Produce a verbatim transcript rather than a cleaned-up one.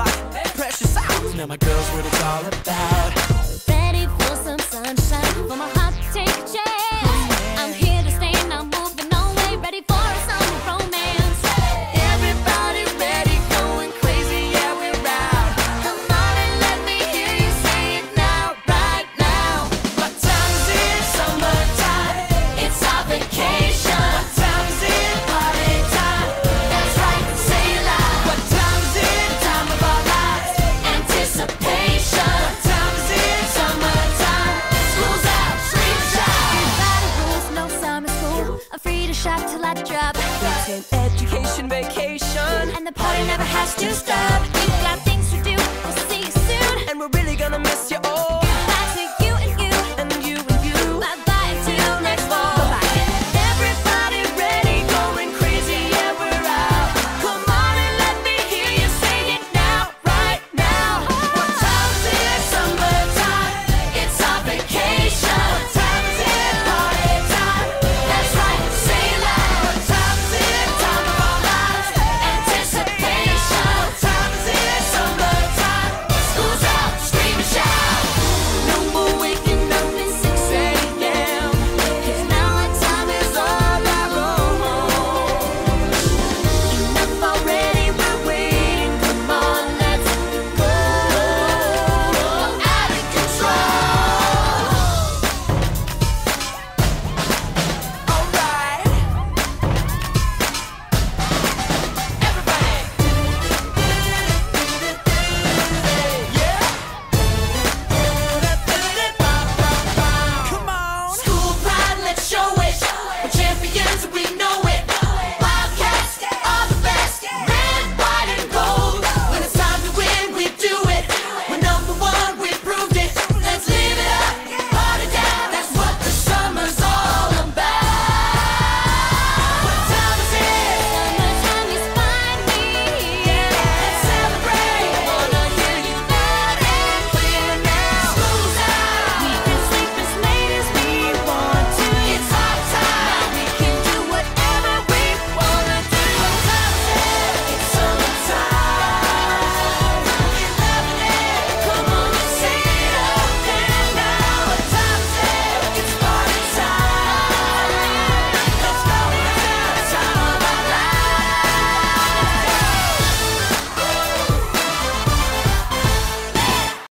heart, precious hours. Now my girl's what it's all about. Ready for some sunshine, for my heart to take a chance. I'm here to stay, not moving no way. Ready for a summer romance. Everybody's ready, going crazy, yeah, we're out. Come on and let me hear you say it now, right now. What time is it? Summertime, it's our vacation. What time is it? Party time, that's right, say it loud. What time is it? Time of our lives, anticipation. What time is it? Summertime, school's out, free to shop. Nobody rules, no summer school. I'm free to shop till I drop. It's an education vacation, And the party never has to stop.